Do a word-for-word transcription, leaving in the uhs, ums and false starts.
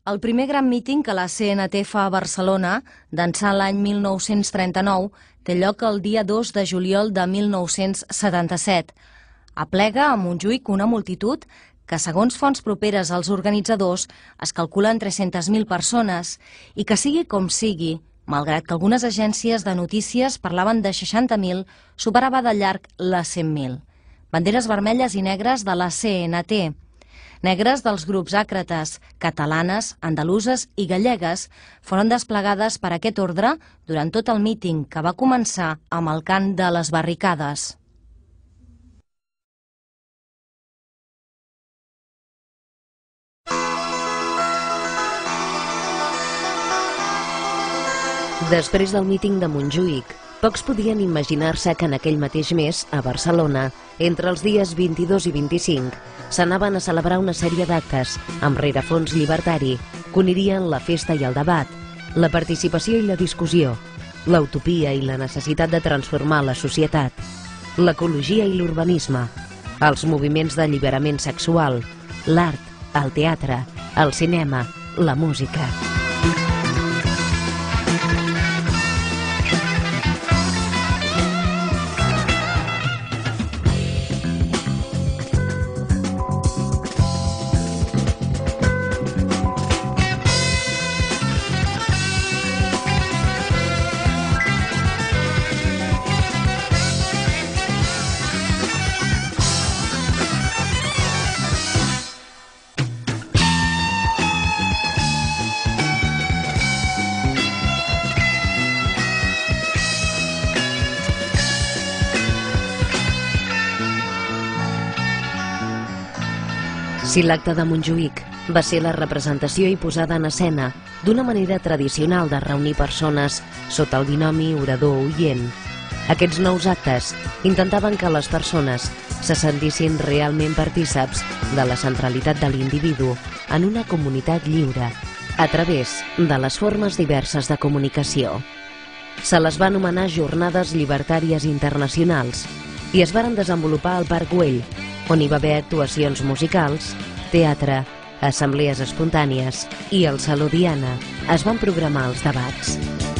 El primer gran míting que la C N T fa a Barcelona, d'ençà l'any mil nou-cents trenta-nou, té lloc el dia dos de juliol de mil nou-cents setanta-set. Aplega a Montjuïc una multitud que, segons fonts properes als organitzadors, es calcula en tres-centes mil persones i que, sigui com sigui, malgrat que algunes agències de notícies parlaven de seixanta mil, superava de llarg les cent mil. Banderes vermelles i negres de la C N T, negres dels grups àcrates, catalanes, andaluses i gallegues, foren desplegades per aquest ordre durant tot el míting, que va començar amb el cant de les barricades. Després del míting de Montjuïc, pocs podien imaginar-se que en aquell mateix mes, a Barcelona, entre els dies vint-i-dos i vint-i-cinc, s'anaven a celebrar una sèrie d'actes amb rerefons llibertari que unirien la festa i el debat, la participació i la discussió, l'utopia i la necessitat de transformar la societat, l'ecologia i l'urbanisme, els moviments d'alliberament sexual, l'art, el teatre, el cinema, la música. Si l'acte de Montjuïc va ser la representació i posada en escena d'una manera tradicional de reunir persones sota el binomi orador-oient, aquests nous actes intentaven que les persones se sentissin realment partíceps de la centralitat de l'individu en una comunitat lliure a través de les formes diverses de comunicació. Se les va anomenar Jornades Llibertàries Internacionals i es varen desenvolupar al Parc Güell, on hi va haver actuacions musicals, teatre, assemblees espontànies i al Saló Diana es van programar els debats.